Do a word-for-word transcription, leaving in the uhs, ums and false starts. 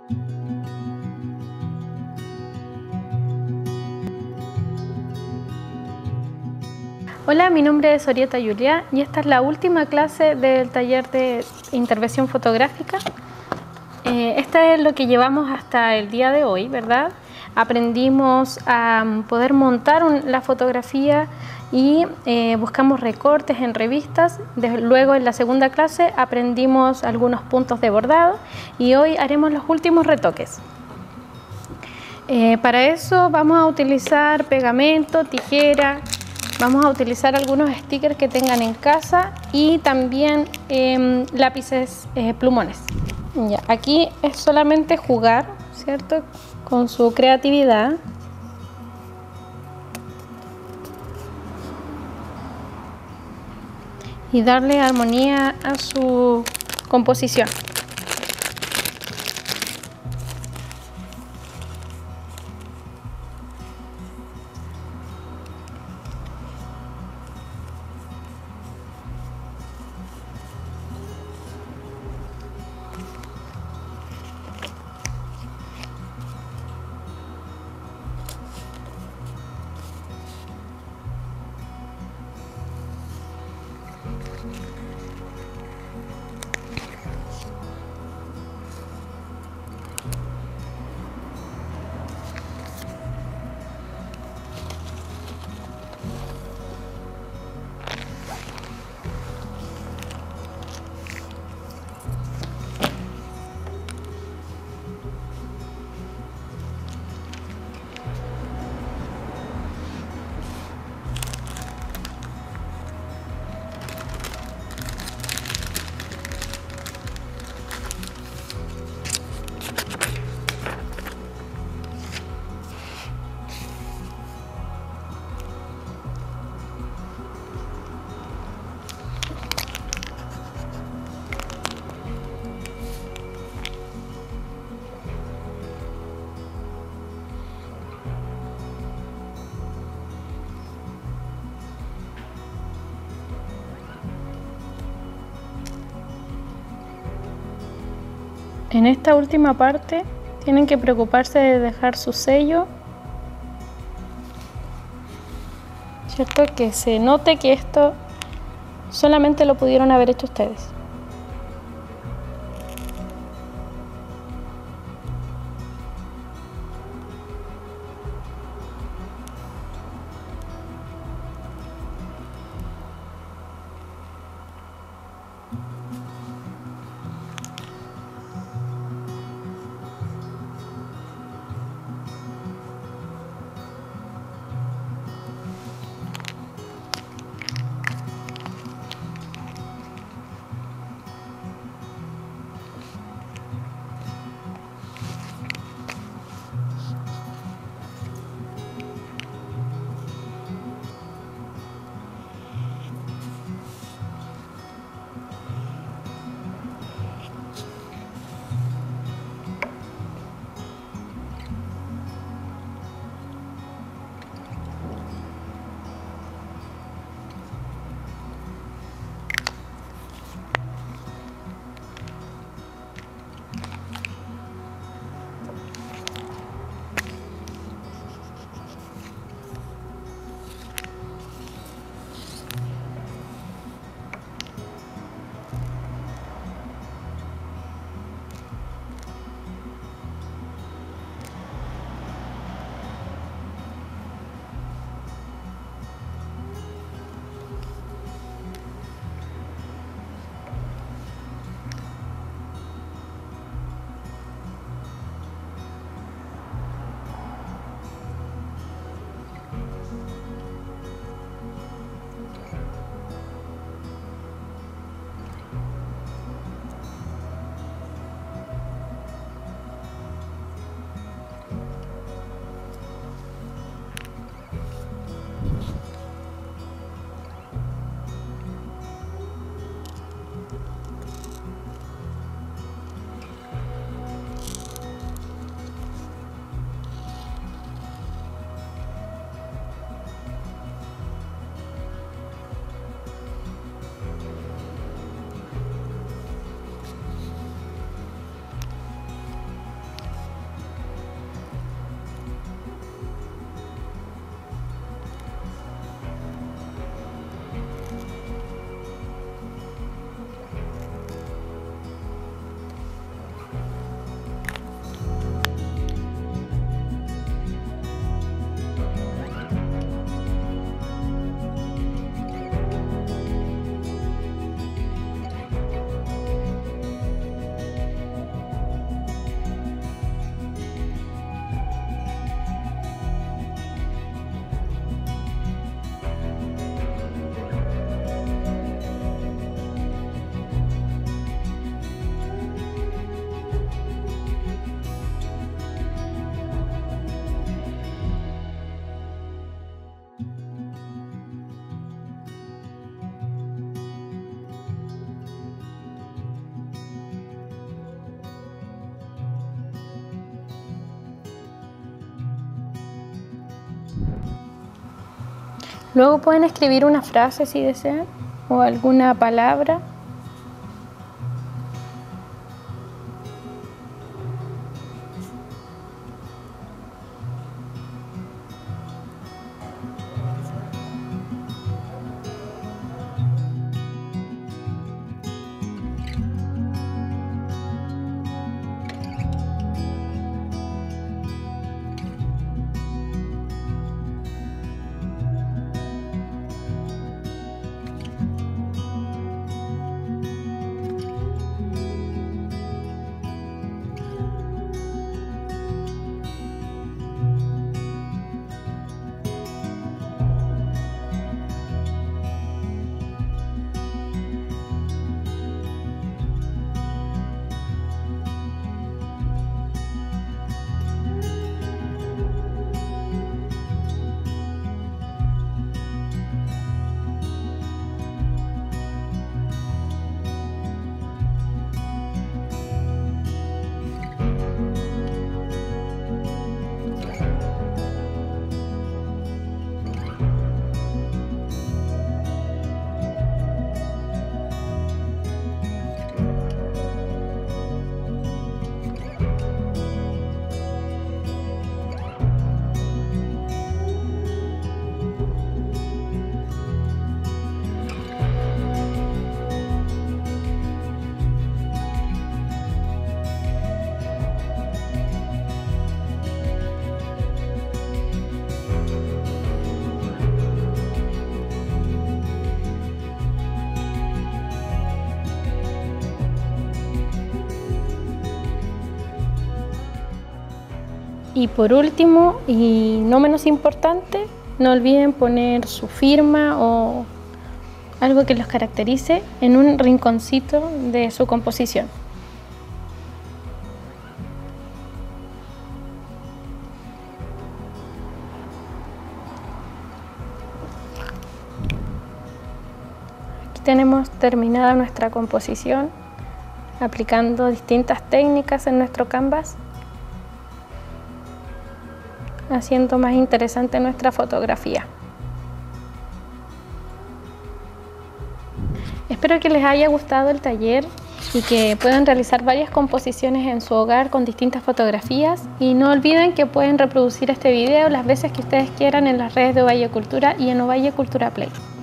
Hola, mi nombre es Orieta Julia y esta es la última clase del taller de intervención fotográfica. Eh, esta es lo que llevamos hasta el día de hoy, ¿verdad? Aprendimos a poder montar un, la fotografía y eh, buscamos recortes en revistas. Desde luego en la segunda clase aprendimos algunos puntos de bordado y hoy haremos los últimos retoques. Eh, para eso vamos a utilizar pegamento, tijera. Vamos a utilizar algunos stickers que tengan en casa y también eh, lápices eh, plumones. Ya, aquí es solamente jugar, ¿cierto? Con su creatividad. Y darle armonía a su composición. En esta última parte tienen que preocuparse de dejar su sello, ¿cierto? Que se note que esto solamente lo pudieron haber hecho ustedes. Luego pueden escribir una frase si desean o alguna palabra. Y por último, y no menos importante, no olviden poner su firma o algo que los caracterice en un rinconcito de su composición. Aquí tenemos terminada nuestra composición, aplicando distintas técnicas en nuestro canvas, haciendo más interesante nuestra fotografía. Espero que les haya gustado el taller y que puedan realizar varias composiciones en su hogar con distintas fotografías, y no olviden que pueden reproducir este video las veces que ustedes quieran en las redes de Ovalle Cultura y en Ovalle Cultura Play.